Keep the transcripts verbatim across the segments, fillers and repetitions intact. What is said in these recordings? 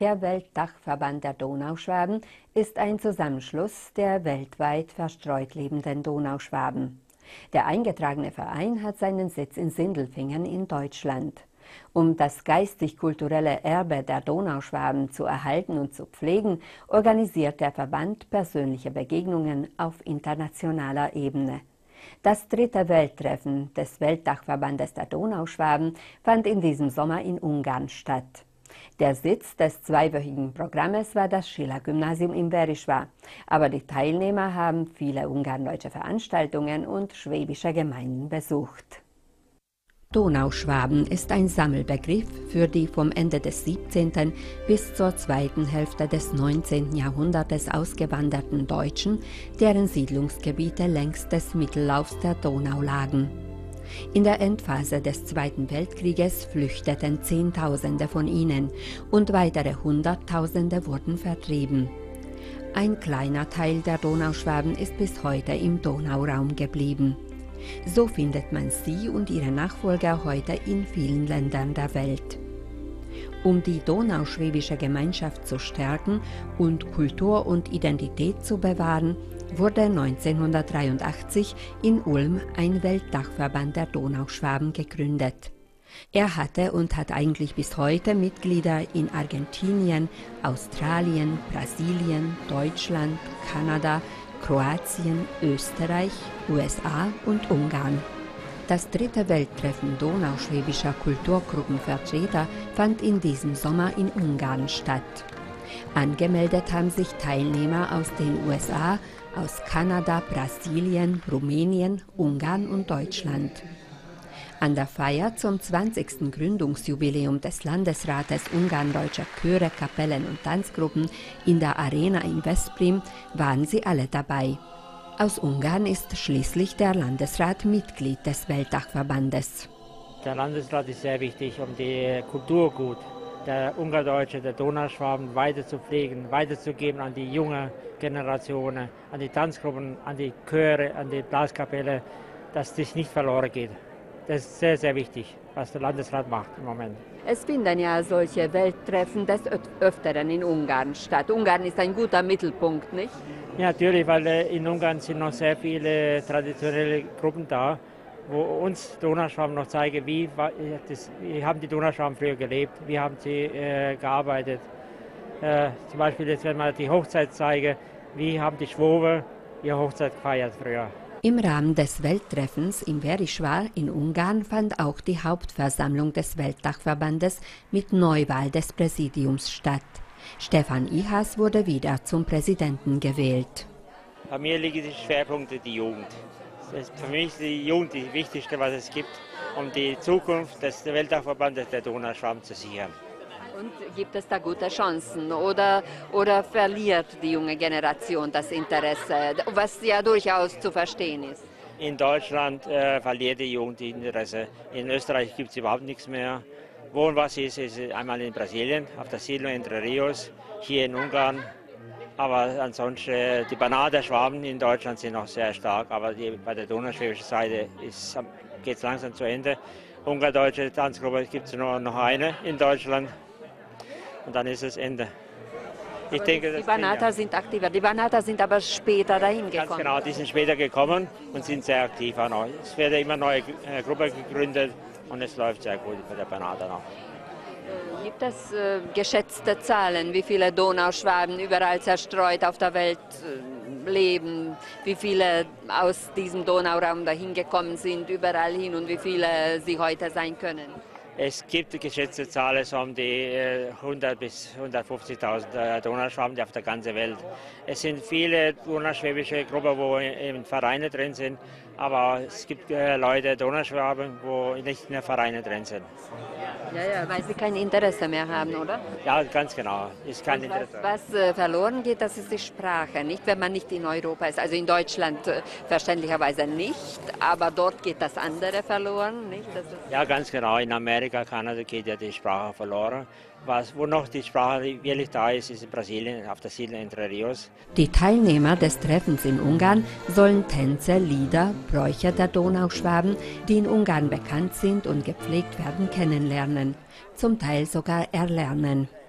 Der Weltdachverband der Donauschwaben ist ein Zusammenschluss der weltweit verstreut lebenden Donauschwaben. Der eingetragene Verein hat seinen Sitz in Sindelfingen in Deutschland. Um das geistig-kulturelle Erbe der Donauschwaben zu erhalten und zu pflegen, organisiert der Verband persönliche Begegnungen auf internationaler Ebene. Das dritte Welttreffen des Weltdachverbandes der Donauschwaben fand in diesem Sommer in Ungarn statt. Der Sitz des zweiwöchigen Programmes war das Schiller-Gymnasium in Veriswa, aber die Teilnehmer haben viele ungarndeutsche Veranstaltungen und schwäbische Gemeinden besucht. Donauschwaben ist ein Sammelbegriff für die vom Ende des siebzehnten bis zur zweiten Hälfte des neunzehnten Jahrhunderts ausgewanderten Deutschen, deren Siedlungsgebiete längs des Mittellaufs der Donau lagen. In der Endphase des Zweiten Weltkrieges flüchteten Zehntausende von ihnen und weitere Hunderttausende wurden vertrieben. Ein kleiner Teil der Donauschwaben ist bis heute im Donauraum geblieben. So findet man sie und ihre Nachfolger heute in vielen Ländern der Welt. Um die donauschwäbische Gemeinschaft zu stärken und Kultur und Identität zu bewahren, wurde neunzehnhundertdreiundachtzig in Ulm ein Weltdachverband der Donauschwaben gegründet. Er hatte und hat eigentlich bis heute Mitglieder in Argentinien, Australien, Brasilien, Deutschland, Kanada, Kroatien, Österreich, U S A und Ungarn. Das dritte Welttreffen donauschwäbischer Kulturgruppenvertreter fand in diesem Sommer in Ungarn statt. Angemeldet haben sich Teilnehmer aus den U S A, aus Kanada, Brasilien, Rumänien, Ungarn und Deutschland. An der Feier zum zwanzigsten Gründungsjubiläum des Landesrates ungarndeutscher Chöre, Kapellen und Tanzgruppen in der Arena in Veszprém waren sie alle dabei. Aus Ungarn ist schließlich der Landesrat Mitglied des Weltdachverbandes. Der Landesrat ist sehr wichtig, um die Kulturgut der Ungardeutsche, der Donauschwaben weiter zu pflegen, weiterzugeben an die junge Generation, an die Tanzgruppen, an die Chöre, an die Blaskapelle, dass das nicht verloren geht. Das ist sehr, sehr wichtig, was der Landesrat macht im Moment. Es finden ja solche Welttreffen des Öfteren in Ungarn statt. Ungarn ist ein guter Mittelpunkt, nicht? Ja, natürlich, weil in Ungarn sind noch sehr viele traditionelle Gruppen da, wo uns Donauschwaben noch zeigen, wie, das, wie haben die Donauschwaben früher gelebt, wie haben sie äh, gearbeitet. Äh, zum Beispiel jetzt, wenn man die Hochzeit zeige, wie haben die Schwobe ihre Hochzeit gefeiert früher. Im Rahmen des Welttreffens in Veriswa in Ungarn fand auch die Hauptversammlung des Weltdachverbandes mit Neuwahl des Präsidiums statt. Stefan Ihas wurde wieder zum Präsidenten gewählt. Bei mir liegen die Schwerpunkte die Jugend. Das ist für mich ist die Jugend die wichtigste, was es gibt, um die Zukunft des Weltdachverbandes der Donauschwaben zu sichern. Und gibt es da gute Chancen oder, oder verliert die junge Generation das Interesse, was ja durchaus zu verstehen ist? In Deutschland äh, verliert die Jugend das Interesse. In Österreich gibt es überhaupt nichts mehr. Wo was ist, ist einmal in Brasilien, auf der Siedlung Entre Rios, hier in Ungarn. Aber ansonsten, äh, die Banader Schwaben in Deutschland sind noch sehr stark, aber die, bei der donauschwäbischen Seite geht es langsam zu Ende. Ungardeutsche Tanzgruppe gibt es nur noch eine in Deutschland. Und dann ist es Ende. Ich denke, die Banater sind aktiver, die Banater sind aber später dahin gekommen. Ganz genau, die sind später gekommen und sind sehr aktiv auch noch. Es wird immer neue äh, Gruppe gegründet und es läuft sehr gut bei der Banater noch. Gibt es äh, geschätzte Zahlen, wie viele Donauschwaben überall zerstreut auf der Welt äh, leben, wie viele aus diesem Donauraum dahin gekommen sind, überall hin und wie viele sie heute sein können? Es gibt geschätzte Zahlen, so um die hundert bis hundertfünfzigtausend Donauschwaben auf der ganzen Welt. Es sind viele donauschwäbische Gruppen, wo in Vereine drin sind, aber es gibt Leute, Donauschwaben, wo nicht in Vereine drin sind. Ja, ja, weil sie kein Interesse mehr haben, oder? Ja, ganz genau. Ist kein was Interesse. was äh, verloren geht, das ist die Sprache, nicht? Wenn man nicht in Europa ist. Also in Deutschland äh, verständlicherweise nicht, aber dort geht das andere verloren, nicht? Das ist ja, ganz genau. In Amerika, Kanada geht ja die Sprache verloren. Was, wo noch die Sprache wirklich da ist, ist in Brasilien, auf der Siedlung Entre Rios. Die Teilnehmer des Treffens in Ungarn sollen Tänze, Lieder, Bräuche der Donauschwaben, die in Ungarn bekannt sind und gepflegt werden, kennenlernen, zum Teil sogar erlernen.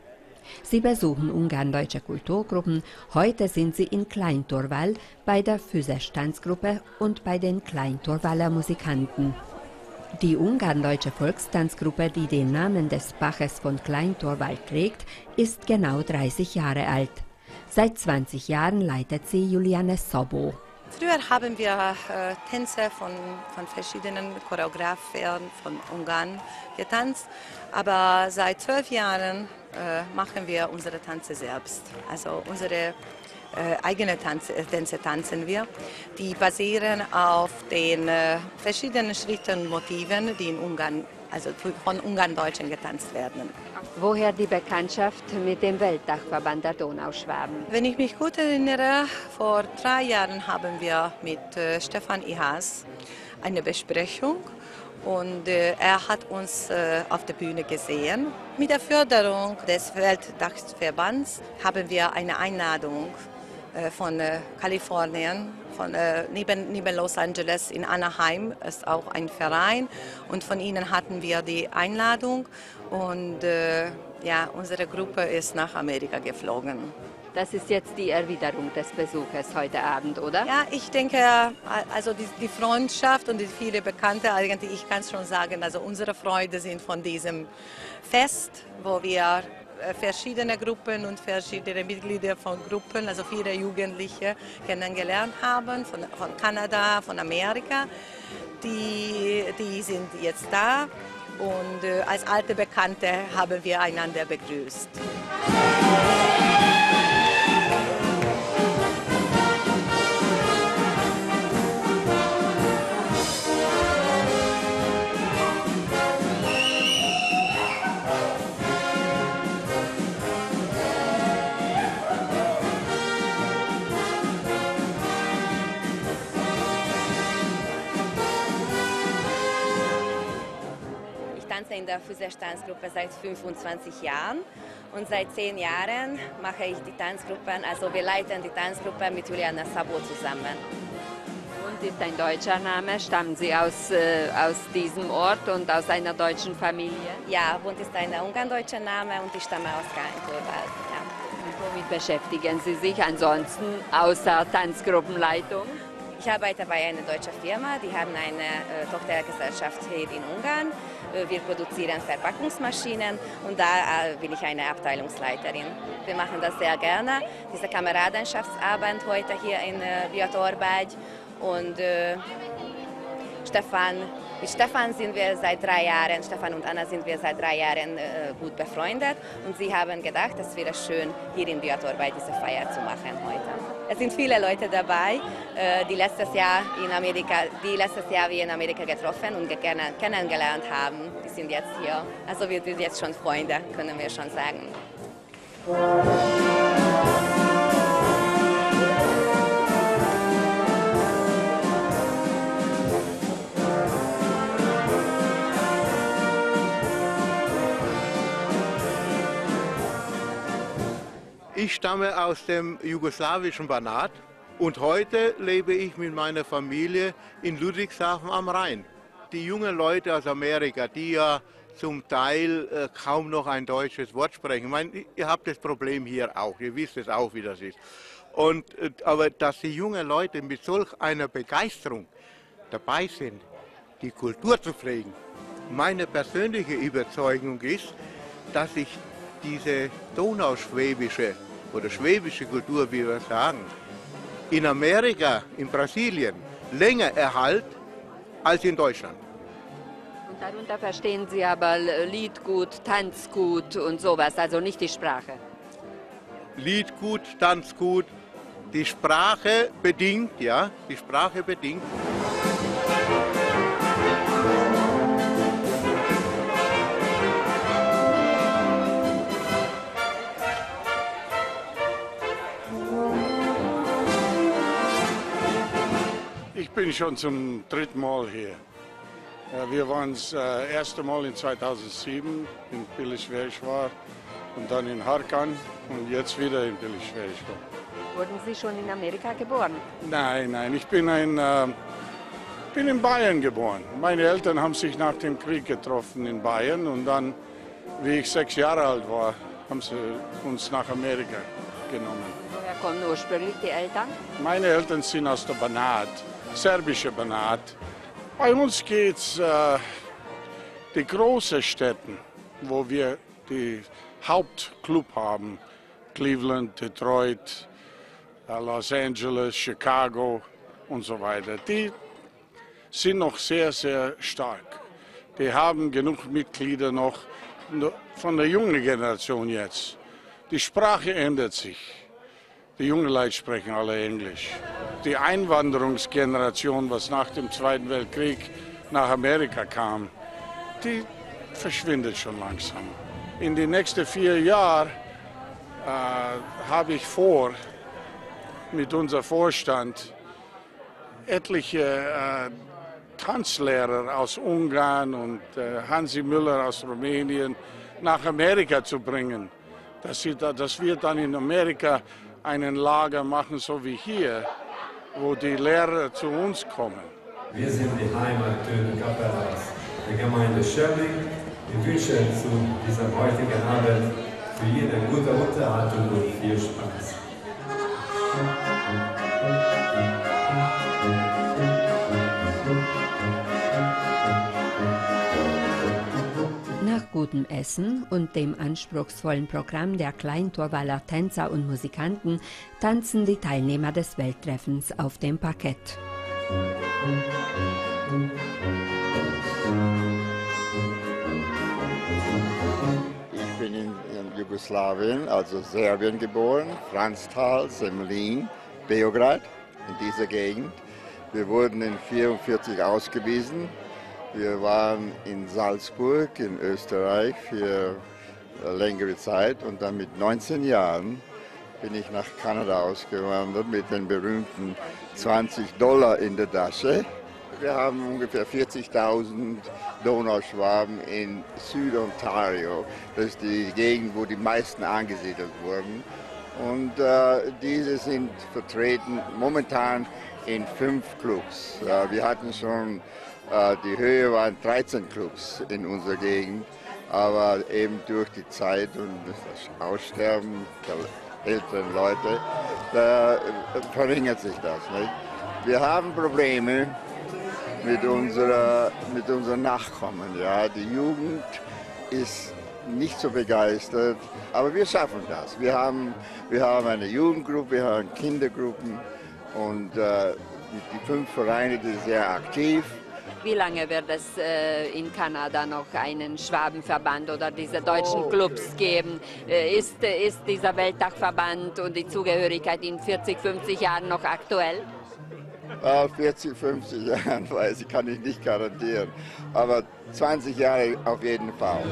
Sie besuchen ungarn-deutsche Kulturgruppen. Heute sind sie in Kleintorval bei der Füzestanzgruppe und bei den Kleintorvaler Musikanten. Die ungarn-deutsche Volkstanzgruppe, die den Namen des Baches von Kleintorval trägt, ist genau dreißig Jahre alt. Seit zwanzig Jahren leitet sie Juliane Szobo. Früher haben wir äh, Tänze von, von verschiedenen Choreografen von Ungarn getanzt, aber seit zwölf Jahren äh, machen wir unsere Tänze selbst. Also unsere äh, eigene Tanze, Tänze tanzen wir, die basieren auf den äh, verschiedenen Schritten und Motiven, die in Ungarn, also von Ungarn-Deutschen getanzt werden. Woher die Bekanntschaft mit dem Weltdachverband der Donauschwaben? Wenn ich mich gut erinnere, vor drei Jahren haben wir mit äh, Stefan Ihas eine Besprechung und äh, er hat uns äh, auf der Bühne gesehen. Mit der Förderung des Weltdachverbands haben wir eine Einladung äh, von äh, Kalifornien, von, äh, neben, neben Los Angeles in Anaheim, ist auch ein Verein, und von ihnen hatten wir die Einladung und äh, ja, unsere Gruppe ist nach Amerika geflogen. Das ist jetzt die Erwiderung des Besuches heute Abend, oder? Ja, ich denke, also die, die Freundschaft und die viele Bekannte, eigentlich, ich kann es schon sagen, also unsere Freunde sind von diesem Fest, wo wir verschiedene Gruppen und verschiedene Mitglieder von Gruppen, also viele Jugendliche kennengelernt haben, von, von Kanada, von Amerika. Die, die sind jetzt da und äh, als alte Bekannte haben wir einander begrüßt. Ich tanze in der Füzestanzgruppe seit fünfundzwanzig Jahren und seit zehn Jahren mache ich die Tanzgruppen, also wir leiten die Tanzgruppe mit Juliane Szobo zusammen. Und ist ein deutscher Name? Stammen Sie aus, äh, aus diesem Ort und aus einer deutschen Familie? Ja, Wund ist ein ungarn-deutscher Name und ich stamme aus Kleintorval. Ja. Und womit beschäftigen Sie sich ansonsten außer Tanzgruppenleitung? Ich arbeite bei einer deutschen Firma, die haben eine äh, Tochtergesellschaft hier in Ungarn. Wir produzieren Verpackungsmaschinen und da äh, bin ich eine Abteilungsleiterin. Wir machen das sehr gerne, diese Kameradenschaftsabend heute hier in äh, Biatorbágy. Und äh, Stefan, mit Stefan sind wir seit drei Jahren, Stefan und Anna sind wir seit drei Jahren äh, gut befreundet und sie haben gedacht, es wäre schön, hier in Biatorbágy diese Feier zu machen heute. Es sind viele Leute dabei, äh, die letztes Jahr in Amerika, die letztes Jahr wir in Amerika getroffen und kennengelernt haben. Die sind jetzt hier. Also wir sind jetzt schon Freunde, können wir schon sagen. Ich stamme aus dem jugoslawischen Banat und heute lebe ich mit meiner Familie in Ludwigshafen am Rhein. Die jungen Leute aus Amerika, die ja zum Teil äh, kaum noch ein deutsches Wort sprechen. Ich meine, ihr habt das Problem hier auch, ihr wisst es auch, wie das ist. Und, äh, aber dass die jungen Leute mit solch einer Begeisterung dabei sind, die Kultur zu pflegen. Meine persönliche Überzeugung ist, dass ich diese donauschwäbische oder schwäbische Kultur, wie wir sagen, in Amerika, in Brasilien länger erhalt als in Deutschland. Und darunter verstehen Sie aber Liedgut, Tanzgut und sowas, also nicht die Sprache? Liedgut, Tanzgut, die Sprache bedingt, ja, die Sprache bedingt. Ich bin schon zum dritten Mal hier. Wir waren das erste Mal in zweitausendsieben in Pilisvérszvar und dann in Harkan und jetzt wieder in Pilisvérszvar. Wurden Sie schon in Amerika geboren? Nein, nein, ich bin, ein, äh, bin in Bayern geboren. Meine Eltern haben sich nach dem Krieg getroffen in Bayern und dann, wie ich sechs Jahre alt war, haben sie uns nach Amerika genommen. Woher kommen ursprünglich die Eltern? Meine Eltern sind aus der Banat, serbische Banat. Bei uns geht es äh, die großen Städte, wo wir die Hauptclub haben. Cleveland, Detroit, äh, Los Angeles, Chicago und so weiter. Die sind noch sehr, sehr stark. Die haben genug Mitglieder noch von der jungen Generation jetzt. Die Sprache ändert sich. Die jungen Leute sprechen alle Englisch. Die Einwanderungsgeneration, was nach dem Zweiten Weltkrieg nach Amerika kam, die verschwindet schon langsam. In den nächsten vier Jahren äh, habe ich vor, mit unserem Vorstand etliche äh, Tanzlehrer aus Ungarn und äh, Hansi Müller aus Rumänien nach Amerika zu bringen. Dass, sie da, dass wir dann in Amerika einen Lager machen, so wie hier, wo die Lehrer zu uns kommen. Wir sind die Heimattöne-Kapelle aus der Gemeinde Schörbling. Wir wünschen zu dieser heutigen Abend für jeden gute Unterhaltung und viel Spaß. Nach gutem Essen und dem anspruchsvollen Programm der Kleintorwaler Tänzer und Musikanten tanzen die Teilnehmer des Welttreffens auf dem Parkett. Ich bin in, in Jugoslawien, also Serbien geboren, Franztal, Semlin, Beograd, in dieser Gegend. Wir wurden in neunzehnhundertvierundvierzig ausgewiesen. Wir waren in Salzburg in Österreich für längere Zeit und dann mit neunzehn Jahren bin ich nach Kanada ausgewandert mit den berühmten zwanzig Dollar in der Tasche. Wir haben ungefähr vierzigtausend Donauschwaben in Südontario. Das ist die Gegend, wo die meisten angesiedelt wurden. Und äh, diese sind vertreten momentan in fünf Clubs. Äh, wir hatten schon Die Höhe waren dreizehn Clubs in unserer Gegend, aber eben durch die Zeit und das Aussterben der älteren Leute, da verringert sich das. Nicht? Wir haben Probleme mit unserer, mit unseren Nachkommen. Ja? Die Jugend ist nicht so begeistert, aber wir schaffen das. Wir haben, wir haben eine Jugendgruppe, wir haben Kindergruppen und äh, die, die fünf Vereine, die sind sehr aktiv. Wie lange wird es äh, in Kanada noch einen Schwabenverband oder diese deutschen Clubs geben? Äh, ist, ist dieser Weltdachverband und die Zugehörigkeit in vierzig, fünfzig Jahren noch aktuell? Äh, vierzig, fünfzig Jahren, weiß ich, kann ich nicht garantieren. Aber zwanzig Jahre auf jeden Fall.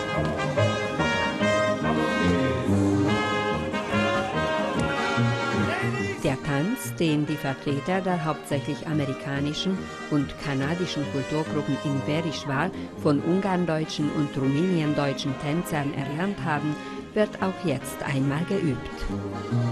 Der Tanz, den die Vertreter der hauptsächlich amerikanischen und kanadischen Kulturgruppen in Verișvar von ungarndeutschen und rumäniendeutschen Tänzern erlernt haben, wird auch jetzt einmal geübt.